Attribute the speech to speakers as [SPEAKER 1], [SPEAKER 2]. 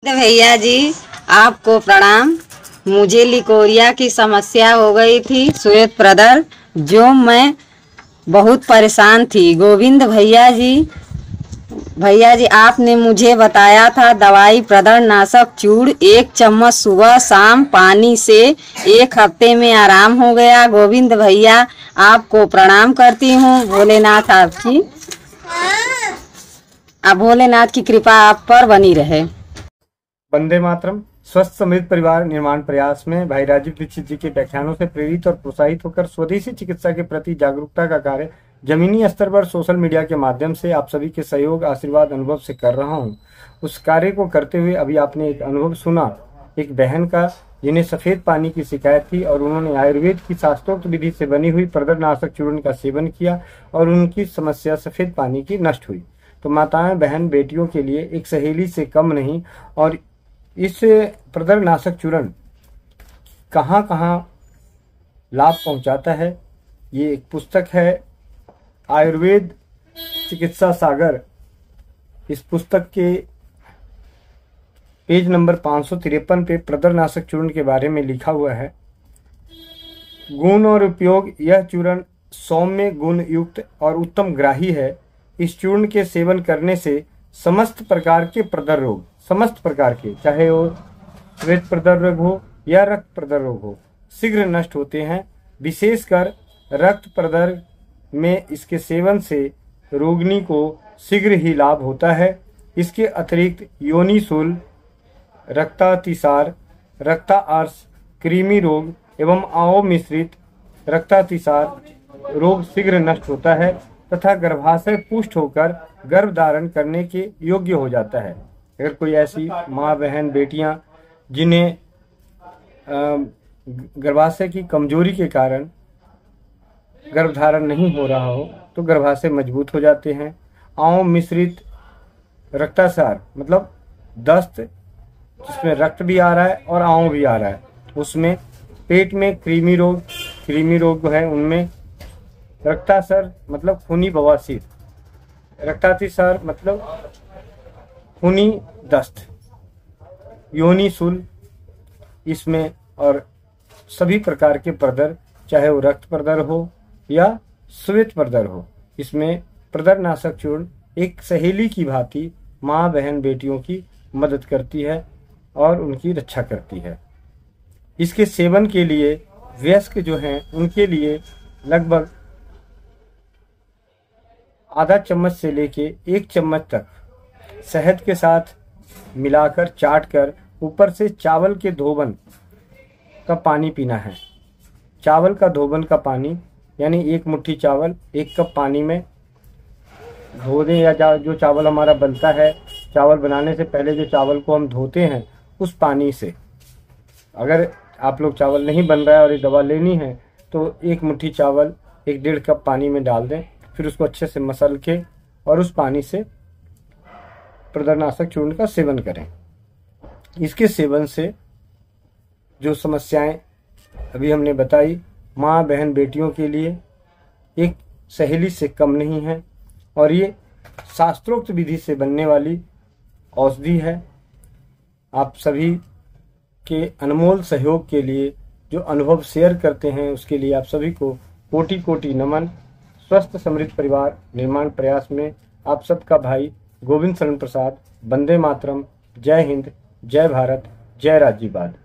[SPEAKER 1] भैया जी, आपको प्रणाम। मुझे लिकोरिया की समस्या हो गई थी, श्वेत प्रदर, जो मैं बहुत परेशान थी। गोविंद भैया जी आपने मुझे बताया था दवाई प्रदर नाशक चूर्ण 1 चम्मच सुबह शाम पानी से 1 हफ्ते में आराम हो गया। गोविंद भैया आपको प्रणाम करती हूँ। भोलेनाथ की कृपा आप पर बनी रहे।
[SPEAKER 2] वंदे मातरम। स्वस्थ समृद्ध परिवार निर्माण प्रयास में भाई राजीव दीक्षित जी के व्याख्यानों से प्रेरित और प्रोत्साहित होकर स्वदेशी चिकित्सा के प्रति जागरूकता का कार्य जमीनी स्तर पर सोशल मीडिया के माध्यम से आप सभी के सहयोग, आशीर्वाद, अनुभव से कर रहा हूं। उस कार्य को करते हुए अभी आपने एक अनुभव सुना, एक बहन का जिन्हें सफेद पानी की शिकायत थी और उन्होंने आयुर्वेद की शास्त्रोक्त विधि से बनी हुई प्रदरनाशक चूर्ण का सेवन किया और उनकी समस्या सफेद पानी की नष्ट हुई। तो माताएं, बहन, बेटियों के लिए एक सहेली से कम नहीं। और इस प्रदरनाशक चूर्ण कहाँ कहाँ लाभ पहुंचाता है, ये एक पुस्तक है, आयुर्वेद चिकित्सा सागर। इस पुस्तक के पेज नंबर 553 पे प्रदरनाशक चूर्ण के बारे में लिखा हुआ है। गुण और उपयोग: यह चूर्ण सौम्य गुण युक्त और उत्तम ग्राही है। इस चूर्ण के सेवन करने से समस्त प्रकार के प्रदर रोग, समस्त प्रकार के, चाहे वो श्वेत प्रदर रोग हो या रक्त प्रदर रोग हो, शीघ्र नष्ट होते हैं। विशेषकर रक्त प्रदर में इसके सेवन से रोगिणी को शीघ्र ही लाभ होता है। इसके अतिरिक्त योनिशूल, रक्तातिसार, रक्तार्श, कृमि रोग एवं आओ मिश्रित रक्तातिसार रोग शीघ्र नष्ट होता है तथा गर्भाशय पुष्ट होकर गर्भ धारण करने के योग्य हो जाता है। अगर कोई ऐसी माँ, बहन, बेटियां जिन्हें गर्भाशय की कमजोरी के कारण गर्भधारण नहीं हो रहा हो तो गर्भाशय मजबूत हो जाते हैं। आओ मिश्रित रक्तासार मतलब दस्त जिसमें रक्त भी आ रहा है और आंव भी आ रहा है, उसमें पेट में कृमि रोग है, उनमें रक्तासर मतलब खूनी बवासीर, रक्तातिसार मतलब खूनी दस्त, योनिशूल इसमें, और सभी प्रकार के प्रदर, चाहे वो रक्त प्रदर हो या श्वेत प्रदर हो, इसमें प्रदरनाशक चूर्ण एक सहेली की भांति माँ, बहन, बेटियों की मदद करती है और उनकी रक्षा करती है। इसके सेवन के लिए वयस्क जो हैं उनके लिए लगभग आधा चम्मच से लेके 1 चम्मच तक शहद के साथ मिलाकर चाटकर ऊपर से चावल के धोबन का पानी पीना है। चावल का धोबन का पानी यानी 1 मुट्ठी चावल 1 कप पानी में धो दें, या जो चावल हमारा बनता है, चावल बनाने से पहले जो चावल को हम धोते हैं उस पानी से। अगर आप लोग चावल नहीं बन रहा है और ये दवा लेनी है तो 1 मुट्ठी चावल 1-1.5 कप पानी में डाल दें, फिर उसको अच्छे से मसल के और उस पानी से प्रदरनाशक चूर्ण का सेवन करें। इसके सेवन से जो समस्याएं अभी हमने बताई, माँ, बहन, बेटियों के लिए एक सहेली से कम नहीं है और ये शास्त्रोक्त विधि से बनने वाली औषधि है। आप सभी के अनमोल सहयोग के लिए, जो अनुभव शेयर करते हैं, उसके लिए आप सभी को कोटि कोटि नमन। स्वस्थ समृद्ध परिवार निर्माण प्रयास में आप सबका भाई गोविंद शरण प्रसाद। वंदे मातरम। जय हिंद, जय भारत, जय राज्यवाद।